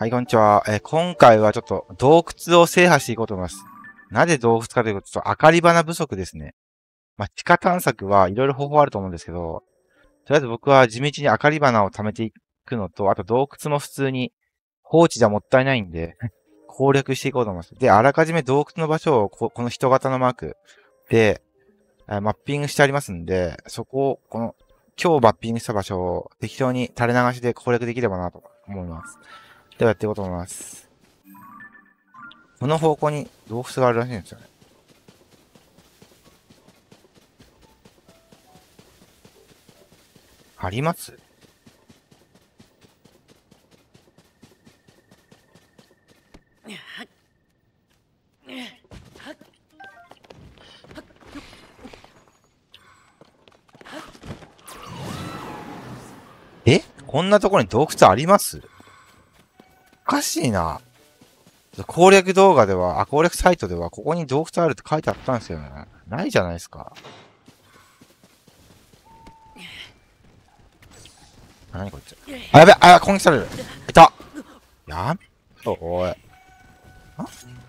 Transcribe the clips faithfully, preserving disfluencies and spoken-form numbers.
はい、こんにちは。えー今回はちょっと洞窟を制覇していこうと思います。なぜ洞窟かというと、ちょっと明かり花不足ですね。まあ、地下探索はいろいろ方法あると思うんですけど、とりあえず僕は地道に明かり花を貯めていくのと、あと洞窟も普通に放置じゃもったいないんで、攻略していこうと思います。で、あらかじめ洞窟の場所をこ、この人型のマークで、えーマッピングしてありますんで、そこを、この、今日マッピングした場所を適当に垂れ流しで攻略できればなと思います。ではやっていこうと思います。この方向に洞窟があるらしいんですよね。あります？え？こんなところに洞窟あります？おかしいな。攻略動画では、あ、攻略サイトでは、ここに洞窟あるって書いてあったんですよね。ないじゃないですか。何こいつ。あ、やべ、あ、攻撃される。いた。やめ、おい。あ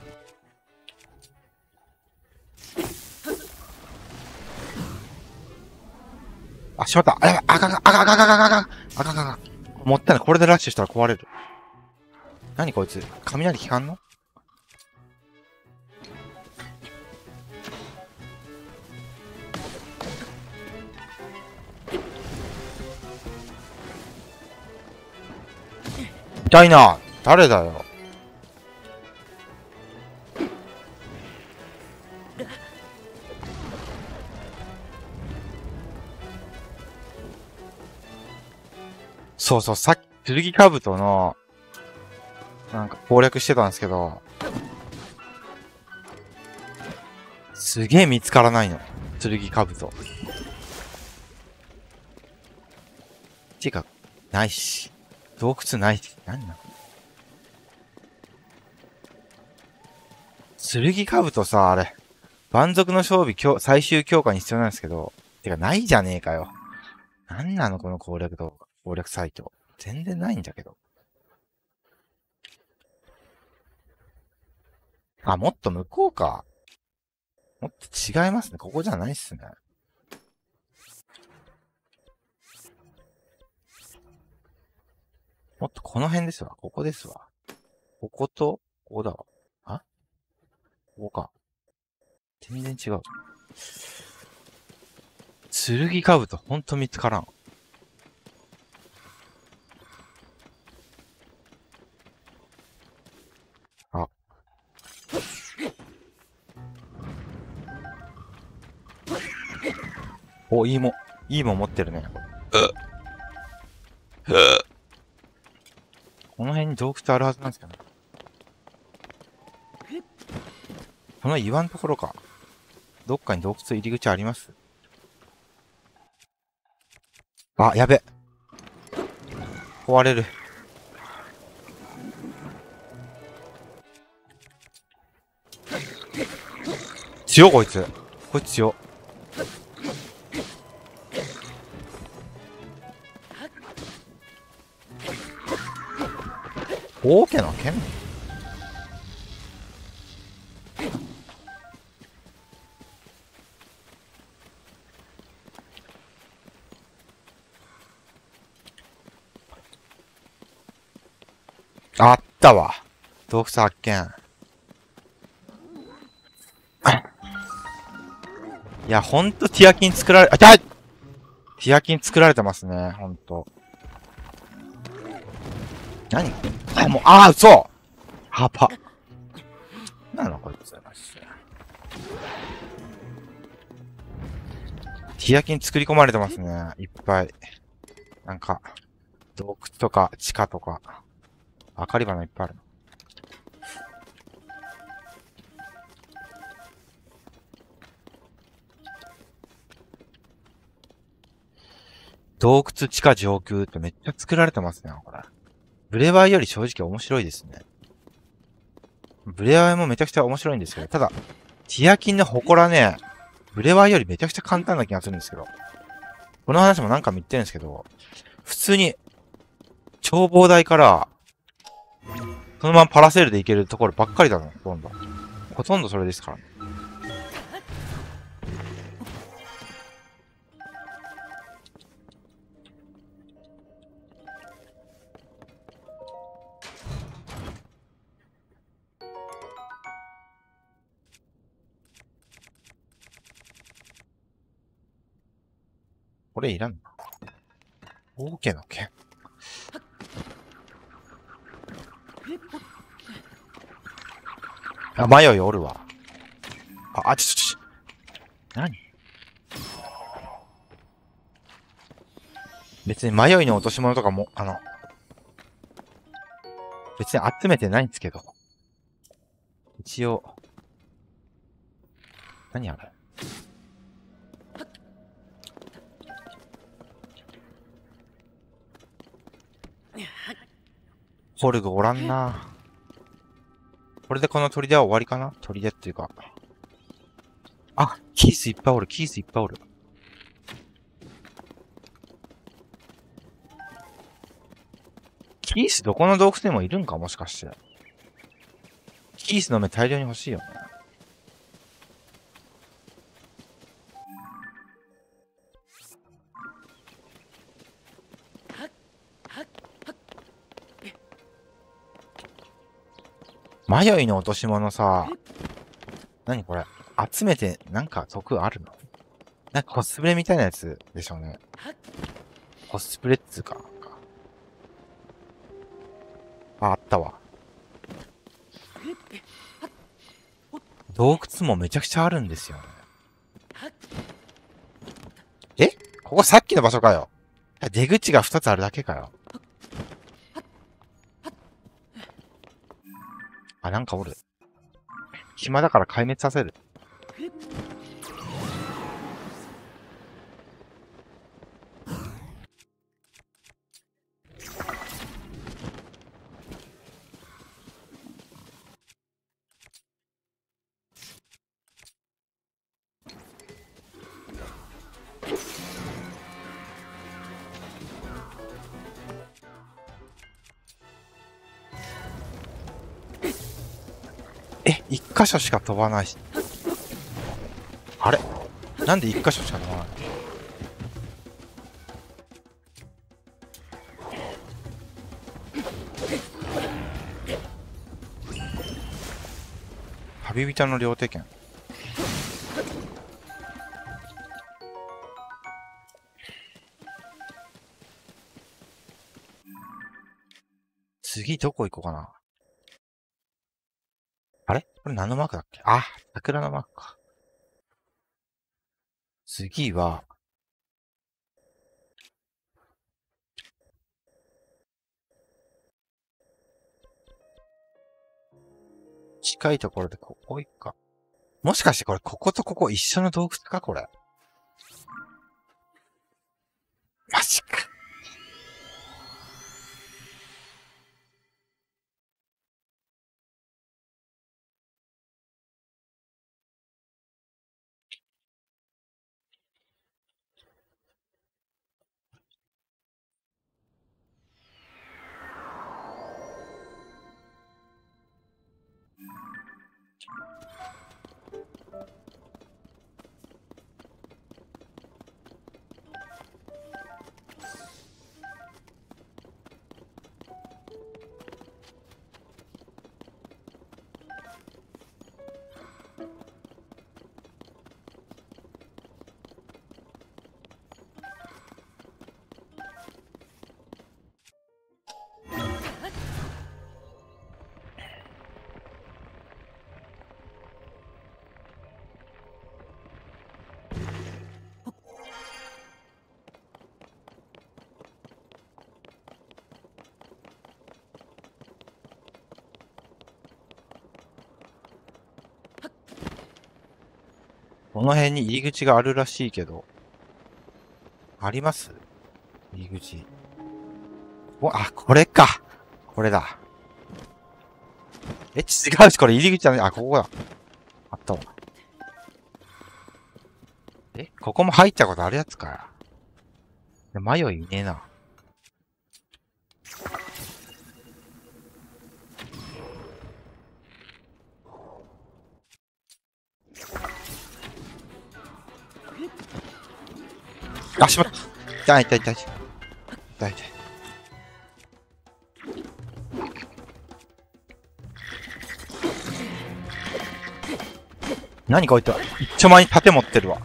あ、しまった。あ、やべ、あかんあかんあかんあかんあかんあかんあかんあかんあかん。もったいない。これでラッシュしたら壊れる。何こいつ。雷効かんの？痛いな。誰だよ。そうそう、さっき、剣兜の、なんか攻略してたんですけど、すげえ見つからないの。剣兜。てか、ないし。洞窟ないし。何なの？剣兜さ、あれ。蛮族の装備強最終強化に必要なんですけど、てかないじゃねえかよ。なんなのこの攻略動画。攻略サイト。全然ないんだけど。あ、もっと向こうか。もっと違いますね。ここじゃないっすね。もっとこの辺ですわ。ここですわ。ここと、ここだわ。あ？ここか。全然違う。剣兜ほんと見つからん。あ。お、いいもん。いいもん持ってるね。この辺に洞窟あるはずなんですけどね。この岩のところか。どっかに洞窟入り口あります？あ、やべ。壊れる。強こいつ。こいつ強。大けな剣？あったわ。洞窟発見。いや、ほんとティアキン作られ、あ、痛い！ティアキン作られてますね、ほんと。何？あ、もう、ああ、嘘！はば。なんなのこいつ。ティアキン作り込まれてますね。いっぱい。なんか、洞窟とか地下とか、明かり花いっぱいある。洞窟地下上空ってめっちゃ作られてますね、これ。ブレワイより正直面白いですね。ブレワイもめちゃくちゃ面白いんですけど、ただ、ティアキンの祠ね、ブレワイよりめちゃくちゃ簡単な気がするんですけど。この話も何回も言ってるんですけど、普通に、眺望台から、 そのままパラセールで行けるところばっかりだもん、ほとんど。ほとんどそれですからね。これいらんの？オーケーの剣。あ、迷いおるわ。あ、あ、ちょちょちょ。何？別に迷いの落とし物とかも、あの、別に集めてないんですけど。一応。何あれ？ホルグおらんな。これでこの砦は終わりかな？砦っていうか。あ、キースいっぱいおる、キースいっぱいおる。キースどこの洞窟でもいるんか？もしかして。キースの目大量に欲しいよね。迷いの落とし物さ。何これ？集めて、なんか得あるの？なんかコスプレみたいなやつでしょうね。コスプレっつうか。あ、あったわ。洞窟もめちゃくちゃあるんですよね。え？ここさっきの場所かよ。出口が二つあるだけかよ。あ、なんかおる。暇だから壊滅させる。え、一箇所しか飛ばないし。あれ？なんで一箇所しか飛ばない？旅人の両手剣。次どこ行こうかな。あれ？これ何のマークだっけ？あ、桜のマークか。次は、近いところでここ行くか。もしかしてこれ、こことここ一緒の洞窟かこれ。マジか。この辺に入り口があるらしいけど。あります？入り口。お、あ、これか。これだ。え、違うし、これ入り口じゃない。あ、ここだ。あったわ。え、ここも入ったことあるやつかよ。迷いいねえな。 あ、しまった。痛い痛い痛い。痛い痛い。何こいつは。一丁前に盾持ってるわ。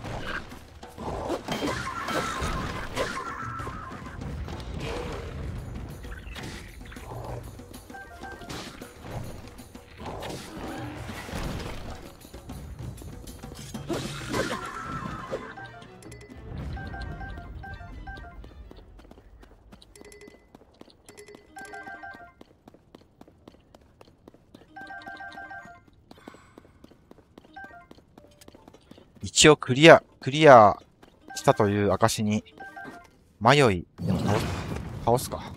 一応クリア、クリアしたという証に、迷い、でも倒す、倒すか。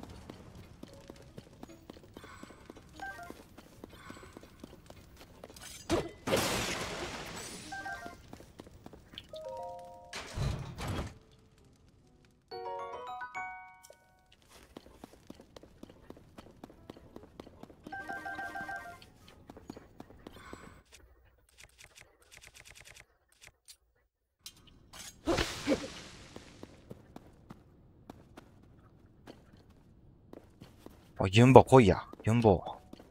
おい、ユンボ来いや。ユンボ。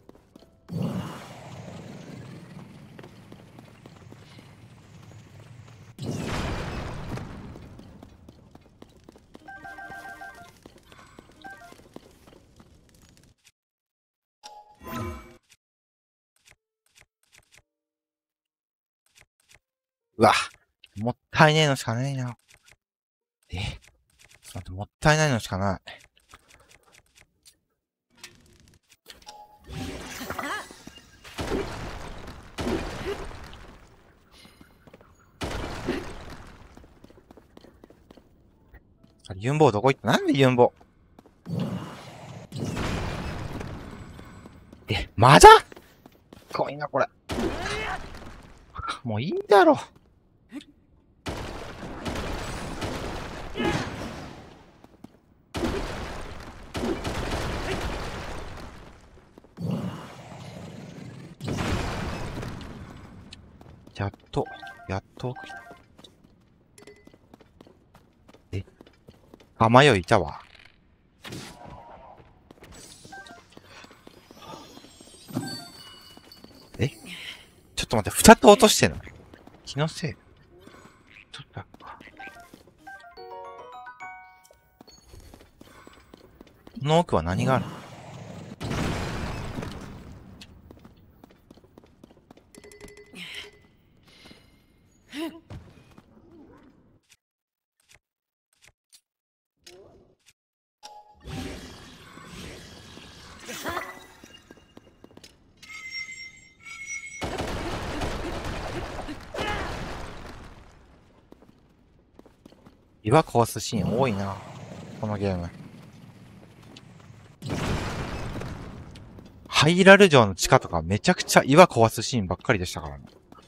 うわ。もったいねえのしかないな。えちょっと待って、もったいないのしかない。あれユンボどこ行った？なんでユンボえ、まだ怖いな、これ。もういいだろ。やっと、やっと来た。え、あ、迷いいたわ。えちょっと待って、二つ落としてんの気のせい。ちょっと、この奥は何があるの？岩壊すシーン多いな。このゲーム。ハイラル城の地下とかめちゃくちゃ岩壊すシーンばっかりでしたからね。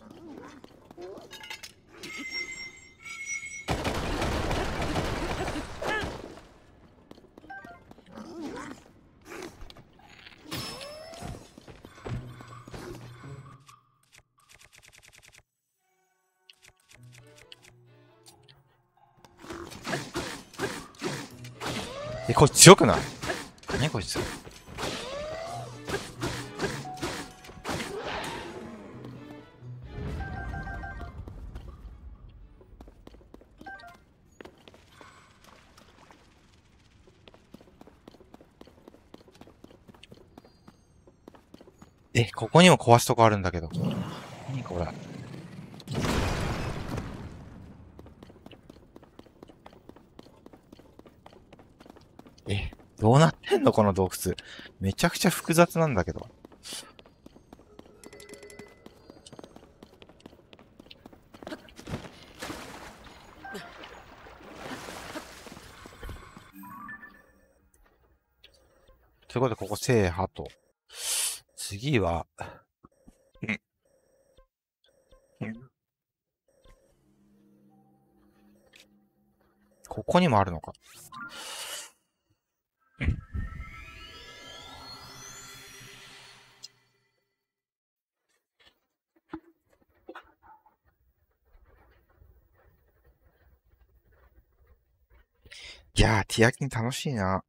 え、こいつ強くない？何こいつ。え、ここにも壊すとこあるんだけど。何これ。え、どうなってんのこの洞窟。めちゃくちゃ複雑なんだけど。ということで、ここ制覇と。次は、ここにもあるのか。 いやー、ティアキン楽しいな。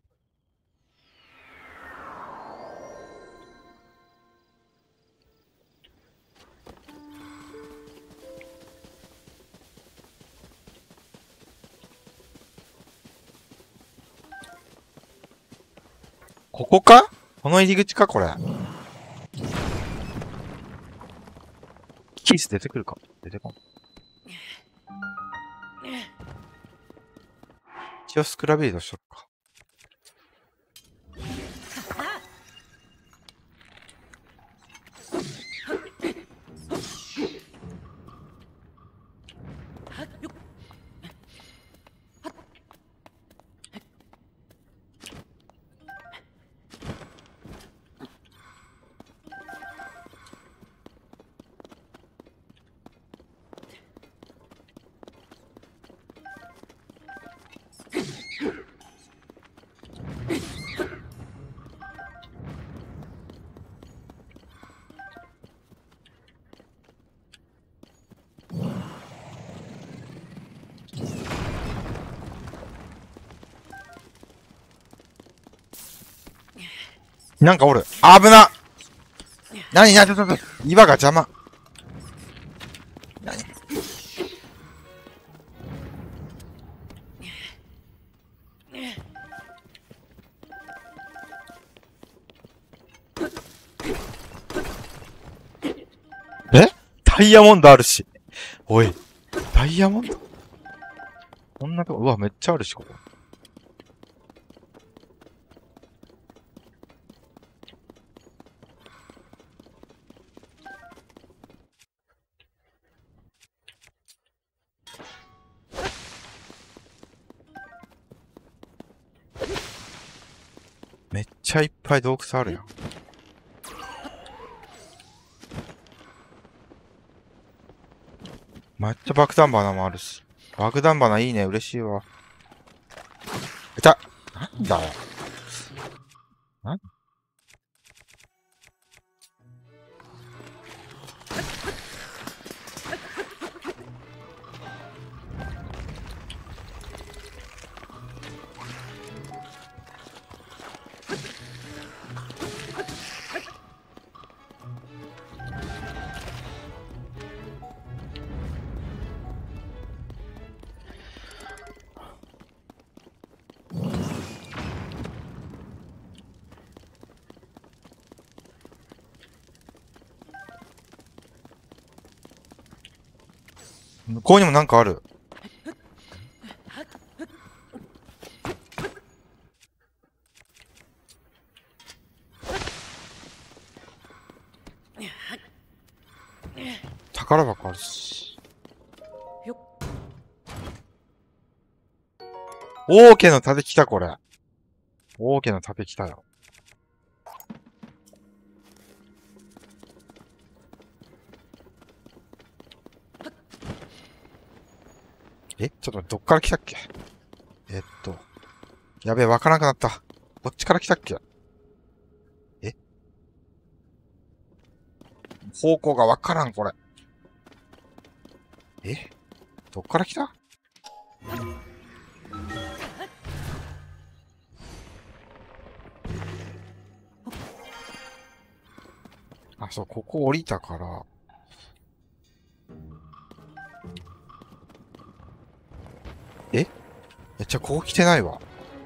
ここか？この入り口かこれ。キース出てくるか？出てこん。一応スクラビードしとくか。なんかおる。危な！なになにちょっとちょっと、岩が邪魔。なに？え？ダイヤモンドあるし。おい。ダイヤモンド？こんなとこ、うわ、めっちゃあるし、ここ。めっちゃいっぱい洞窟あるやん。めっちゃ爆弾花もあるし。爆弾花いいね、嬉しいわ。いた！なんだよ。なん向こうにもなんかある。宝箱あるし。王家の盾来た、これ。王家の盾来たよ。え？ちょっと待って、どっから来たっけ？えっと。やべえ、わからなくなった。どっちから来たっけ？え？方向がわからん、これ。え？どっから来た？あ、そう、ここ降りたから。え？え、じゃあここ来てないわ。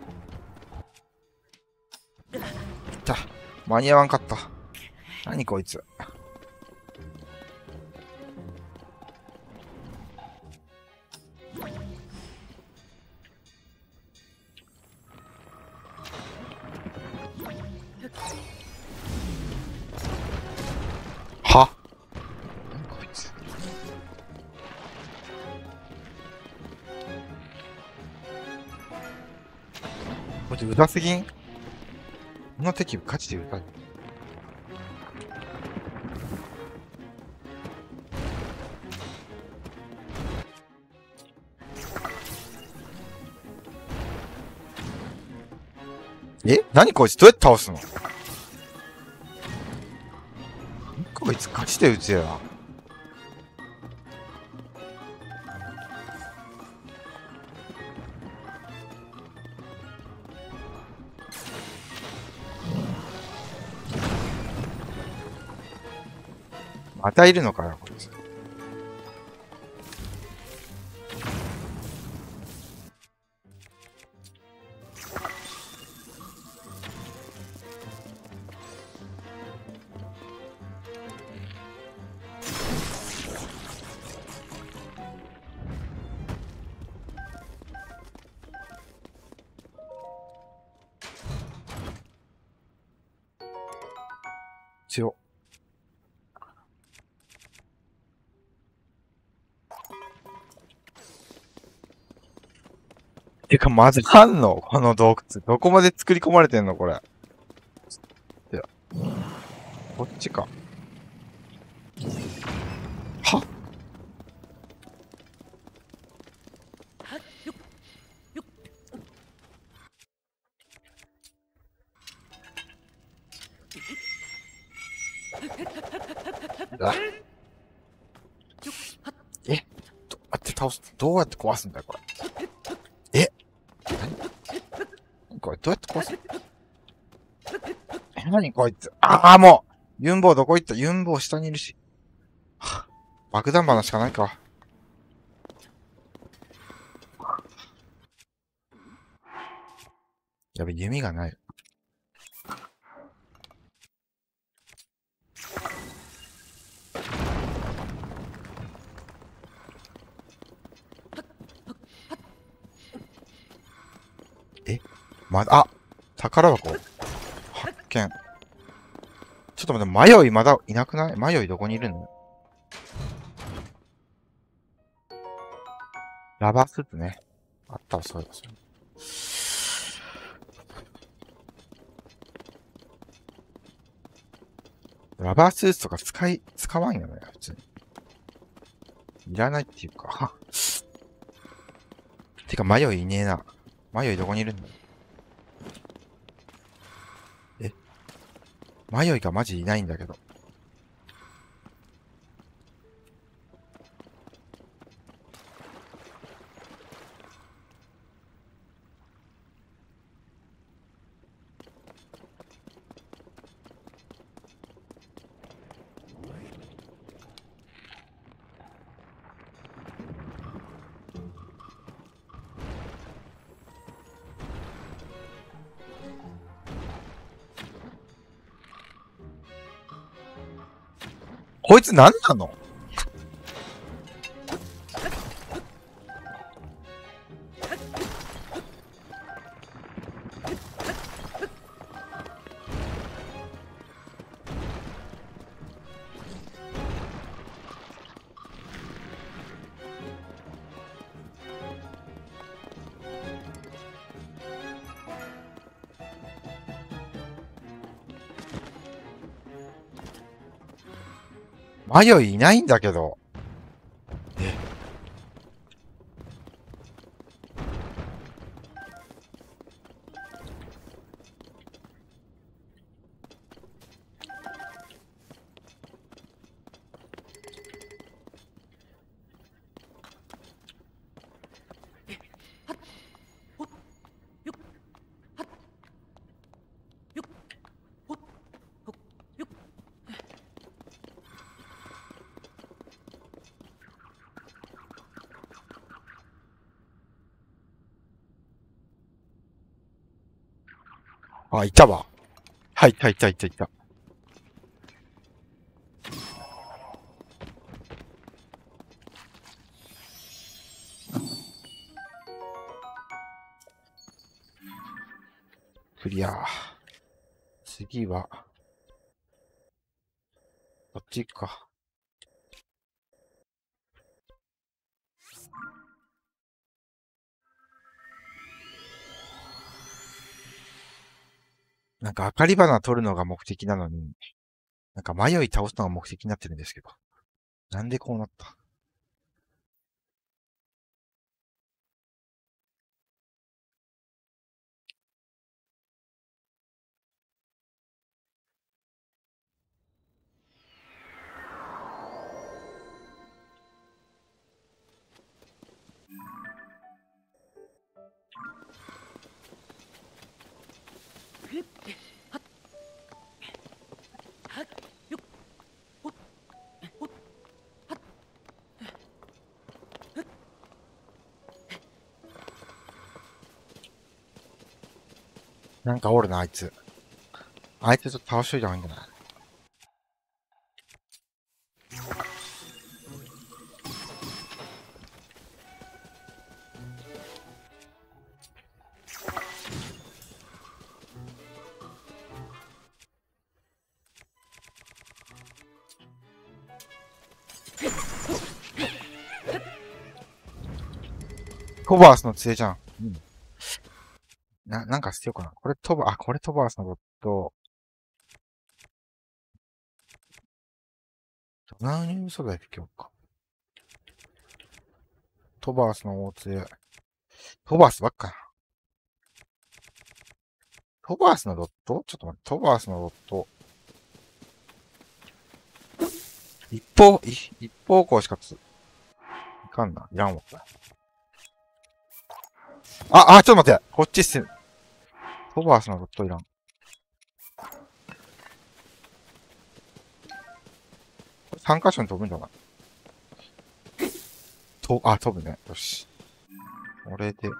いった。間に合わんかった。何こいつ。は？何こいつ。こいつうざすぎん？こんな敵ガチでうざい。え？何こいつどうやって倒すの？こいつガチで撃つや。 またいるのかよ、こいつ。強っ。てか、まず、あんのこの洞窟。どこまで作り込まれてんのこれ。いや。こっちか。はあえどうやって倒すどうやって壊すんだよ、これ。え何これ、どうやって壊すえ、何こいつ。ああ、もうユンボウどこ行ったユンボウ下にいるし。はあ、爆弾花しかないか。やべ、弓がない。えまだ、あ宝箱発見。ちょっと待って、迷いまだいなくない迷いどこにいるのラバースーツね。あったわ、そういえばそれ。ラバースーツとか使い、使わんよね、普通に。いらないっていうか。てか、迷いいねえな。迷いどこにいるんだえ迷いがマジいないんだけど。こいつ何なの迷いいないんだけど。えあ、いたわ。はい、いた、いた、いた、いた。クリア。次は、こっちか。なんか、明かり花取るのが目的なのに、なんか迷い倒すのが目的になってるんですけど。なんでこうなったなんかおるな、あいつ。あいつちょっと倒しといた方がいいんじゃない？トバースの杖じゃん。うん。な、なんか捨てようかな。これトバ、あ、これトバースのロット。ドナウニウム素材で今日か。トバースの大杖。トバースばっかな。トバースのロットちょっと待って、トバースのロット。一方、い一方向しかつ、いかんな。いらんわ。あ、あ、ちょっと待って。こっちっす。トバースのロットいらん。三箇所に飛ぶんじゃない？と、あ、飛ぶね。よし。これで。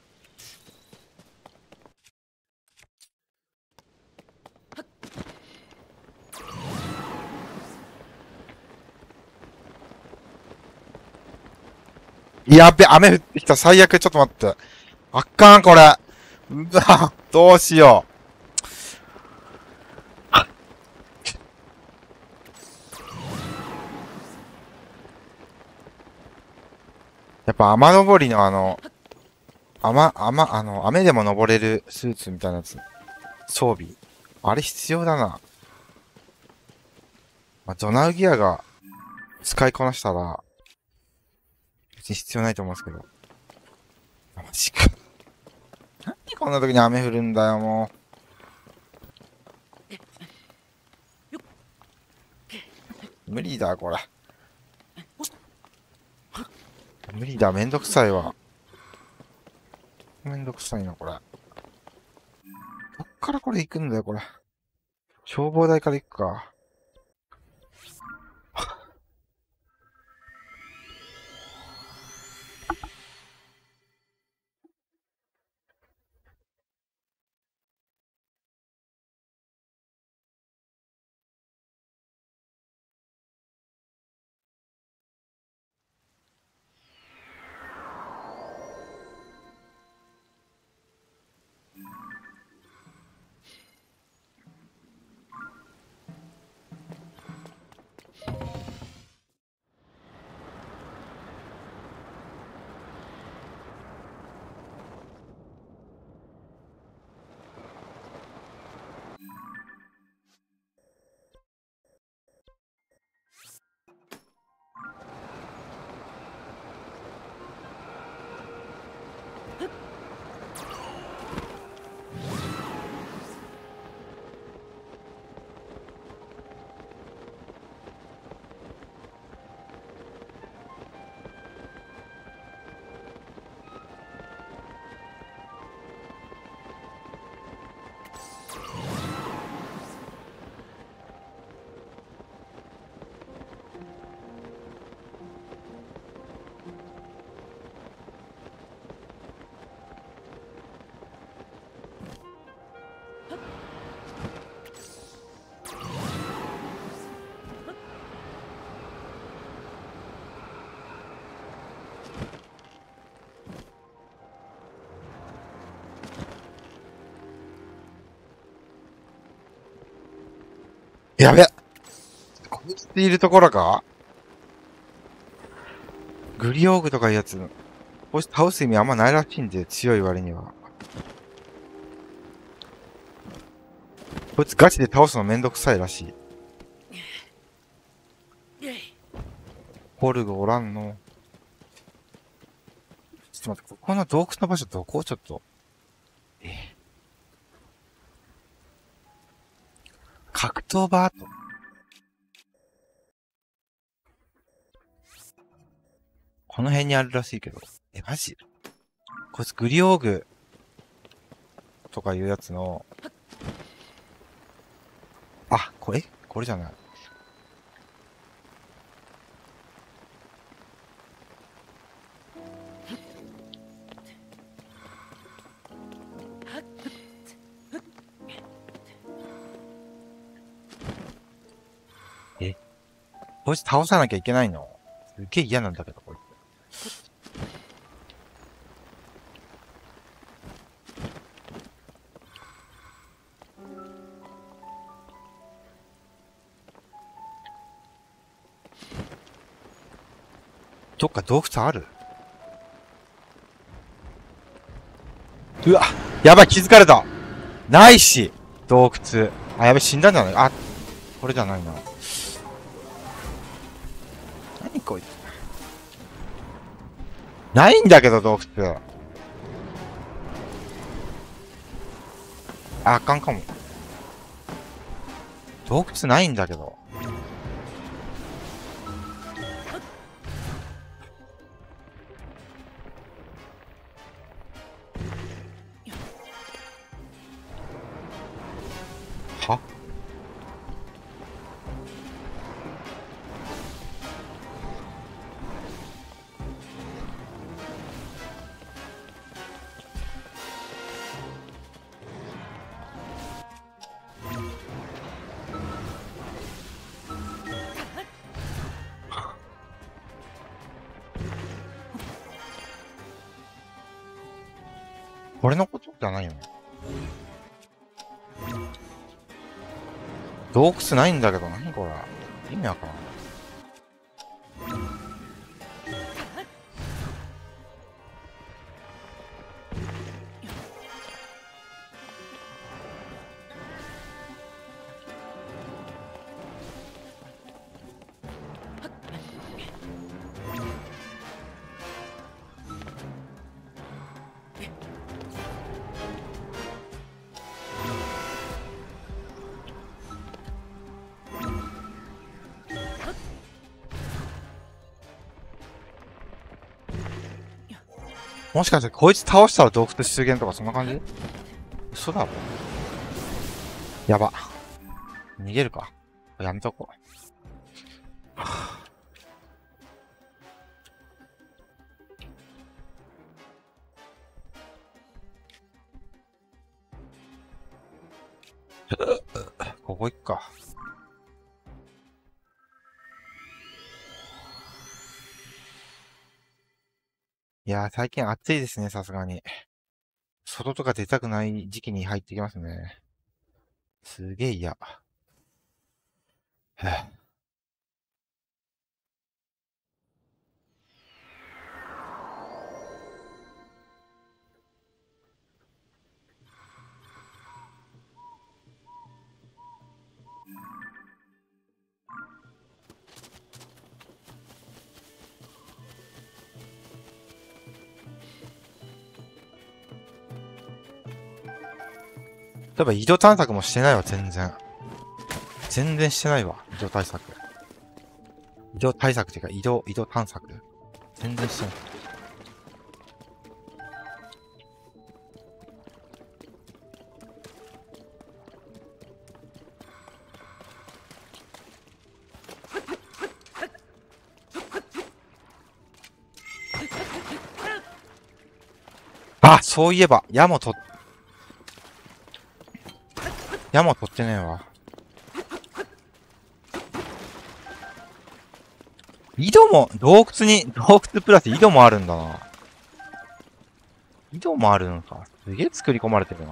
やっべ、雨降ってきた。最悪。ちょっと待って。あっかん、これ。うわ、どうしよう。やっぱ雨登りのあの、雨、雨、あの、雨でも登れるスーツみたいなやつ。装備。あれ必要だな。まあ、ドナウギアが使いこなしたら、別に必要ないと思うんですけど。マジか。なんでこんな時に雨降るんだよ、もう。無理だ、これ。無理だ、めんどくさいわ。めんどくさいな、これ。どっからこれ行くんだよ、これ。消防台から行くか。やべ。こいつっているところか？グリオーグとかいうやつ、こいつ倒す意味あんまないらしいんで、強い割には。こいつガチで倒すのめんどくさいらしい。ホルグおらんの。ちょっと待って、ここの洞窟の場所どこ？ちょっと。え格闘場と。この辺にあるらしいけど。え、マジ？こいつグリオーグとかいうやつの、あ、これこれじゃない。 こいつ倒さなきゃいけないの？すっげえ嫌なんだけど、こいつ。どっか洞窟ある？うわ、やばい、気づかれた。ないし、洞窟。あ、やべ、死んだんじゃない？あ、これじゃないな。何こいつ。ないんだけど、洞窟。あ、あかんかも。洞窟ないんだけど。は？これのことじゃないよね。洞窟ないんだけど、何これ。意味わからん。もしかしてこいつ倒したら洞窟出現とかそんな感じ？嘘だろ。やば。逃げるか。やめとこう。ここ行くか。いやー、最近暑いですね、さすがに。外とか出たくない時期に入ってきますね。すげえ嫌。はぁ。例えば移動探索もしてないわ、全然。全然してないわ、移動対策。移動対策っていうか、移動、移動探索。全然してない。あ、そういえば、矢もと、矢も取ってねえわ。井戸も、洞窟に、洞窟プラス井戸もあるんだな。井戸もあるのか。すげえ作り込まれてるな。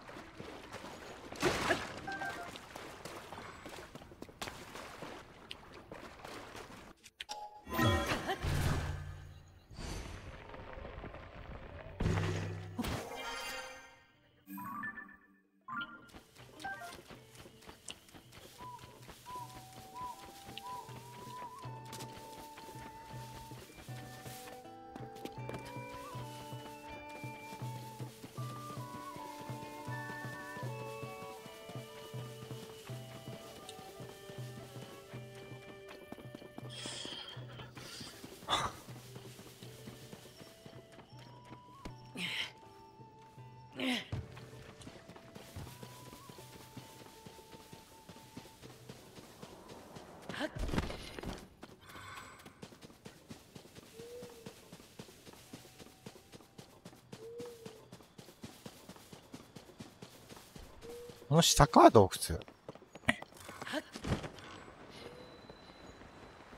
この下か、洞窟。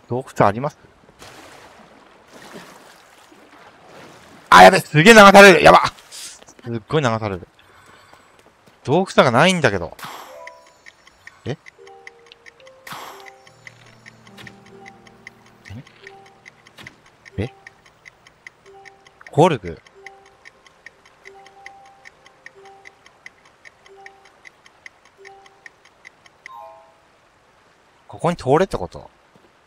洞窟あります？あ、やべ、すげえ流される。やば、すっごい流される。洞窟がないんだけど。えええホルグ？ここに通れってこと？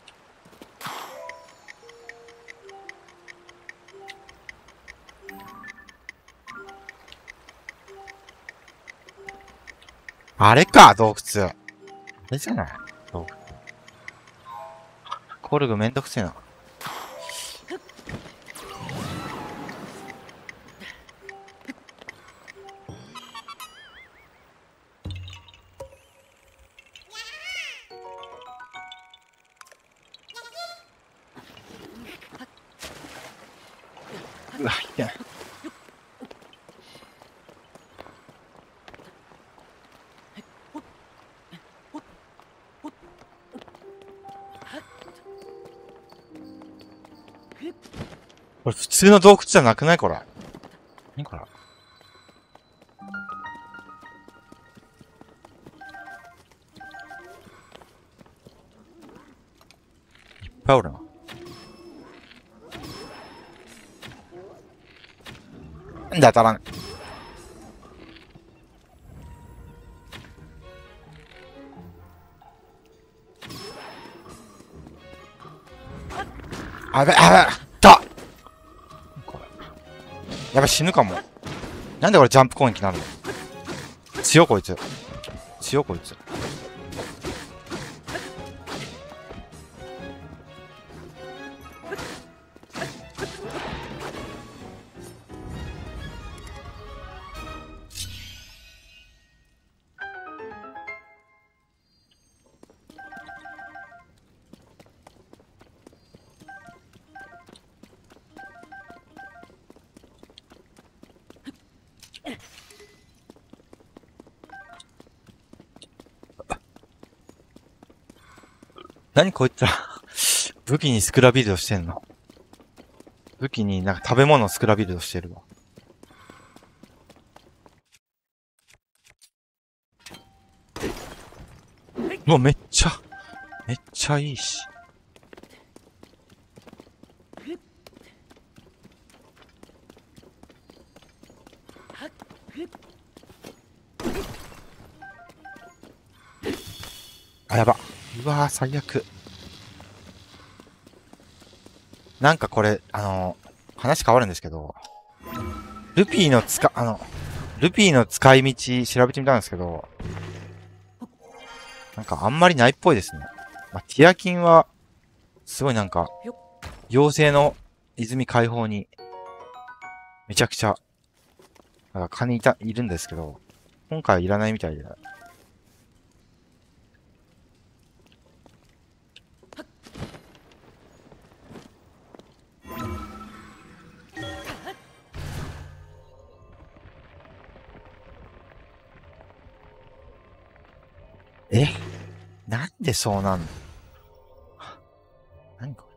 あれか、洞窟。あれじゃない？洞窟。コルグめんどくせえな。うわ、いけない。これ普通の洞窟じゃなくない？これ。何これ。いっぱいおるな。なんで当たらん。あべ、あべ、だこれ。やばい、死ぬかも。なんでこれジャンプ攻撃なの？強こいつ。強こいつ。何こいつら。武器にスクラビルドしてんの？武器になんか食べ物をスクラビルドしてるわ。うわ、めっちゃ、めっちゃいいし。あ、やば。うわー、最悪。なんかこれ、あのー、話変わるんですけど、ルピーの使、あの、ルピーの使い道調べてみたんですけど、なんかあんまりないっぽいですね。まあ、ティアキンは、すごいなんか、妖精の泉解放に、めちゃくちゃ、なんか金いた、いるんですけど、今回はいらないみたいで。え？なんでそうなんの？何こ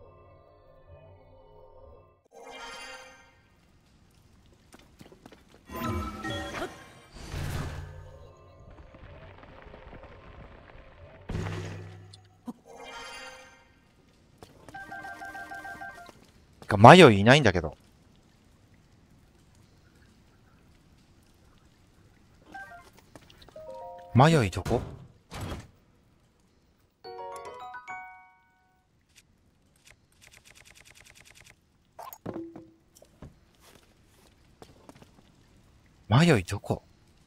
れ？か迷いいないんだけど。迷いどこ？迷いどこ？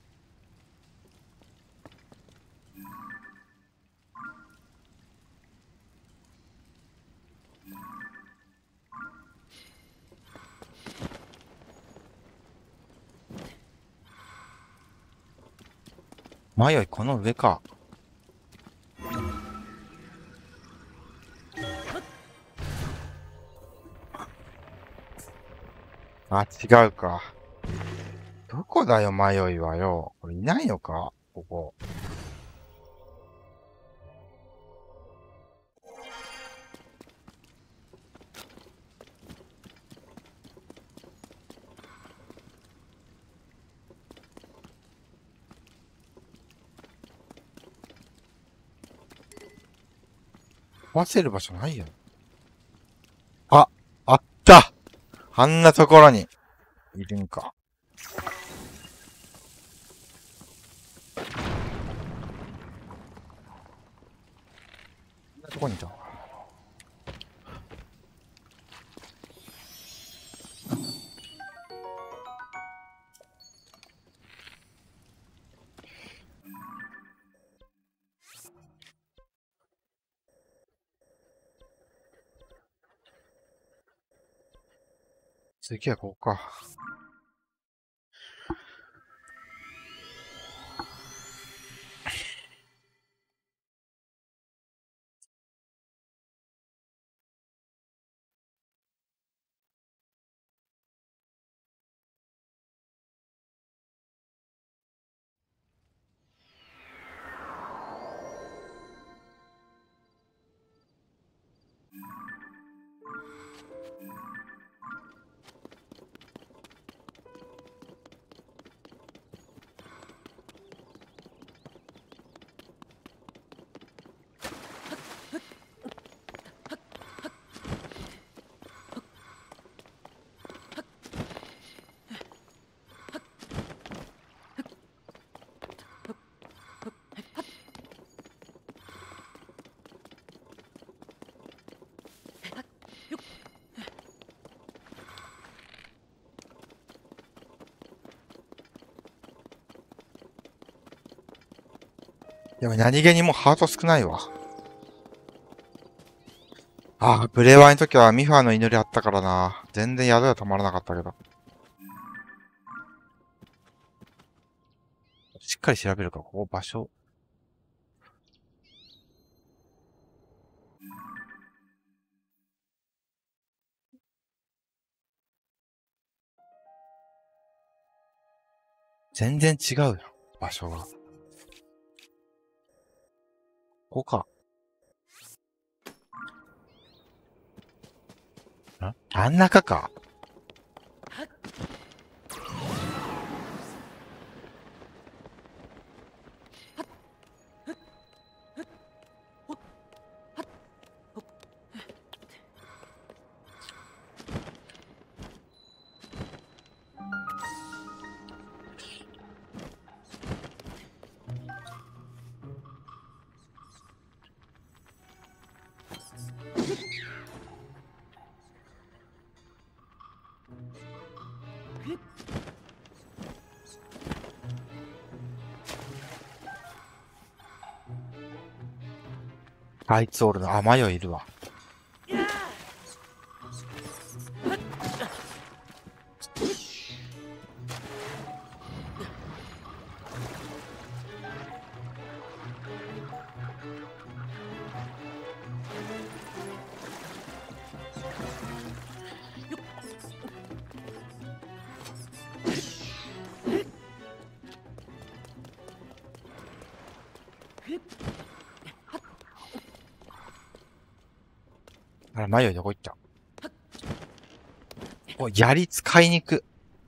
迷いこの上か。あ、違うか。どこだよ、迷いはよ。これいないのかここ。 わせる場所ないよ。あ、あった、あんなところに、いるんか。こんなとこにいた。次はここか。でも何気にもうハート少ないわ。ああ、ブレワイの時はミファの祈りあったからな。全然宿は止まらなかったけど。しっかり調べるか、ここ場所。全然違うよ、場所が。ここか。ん？真ん中か。あいつおるな。あ、マヨいるわ。あれ、マヨどこ行った？お、槍使いに行く。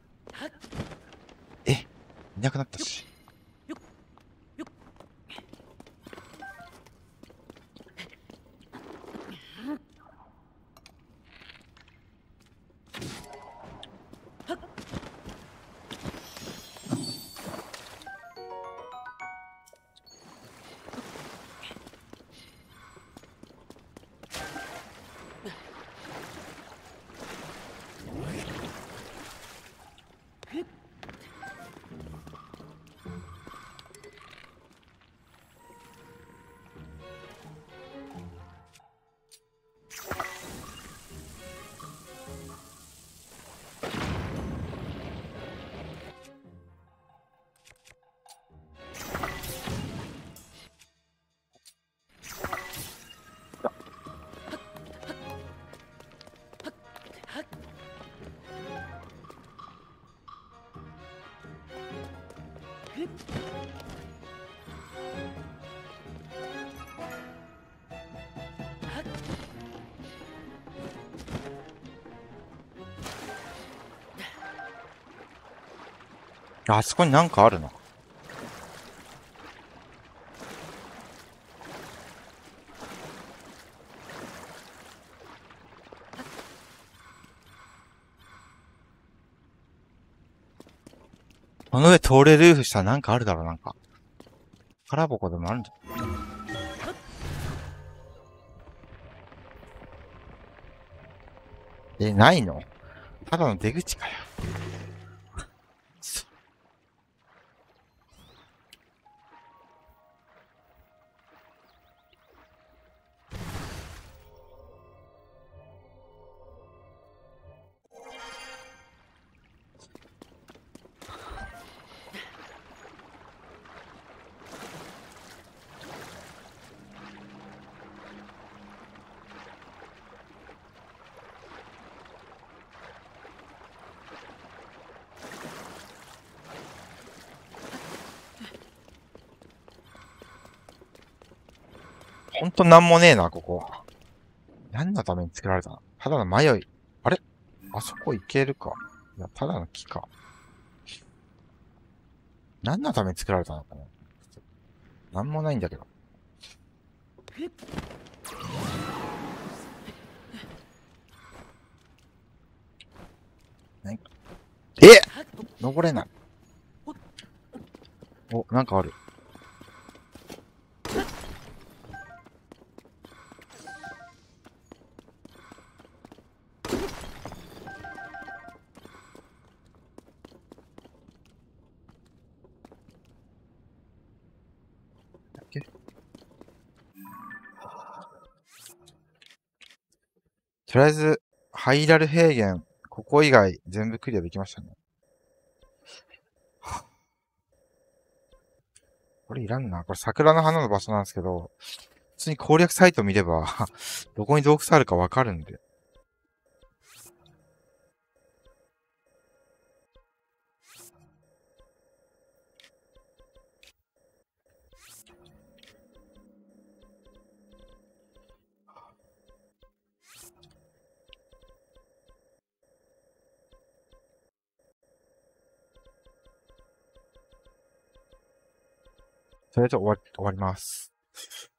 え、いなくなったし。あそこになんかあるの？ この上通れる下なんかあるだろう、なんか。空箱でもあるんじゃ。え、ないの？ただの出口かよ。ほんとなんもねえな、ここ。何のために作られたの？ただの迷い。あれ？あそこ行けるか。いや、ただの木か。何のために作られたのかな？なんもないんだけど。何？え！登れない。お、なんかある。だっけ？とりあえず、ハイラル平原、ここ以外全部クリアできましたね。これいらんな。これ桜の花の場所なんですけど、普通に攻略サイト見ればどこに洞窟あるかわかるんで。とりあえず終わり、終わります。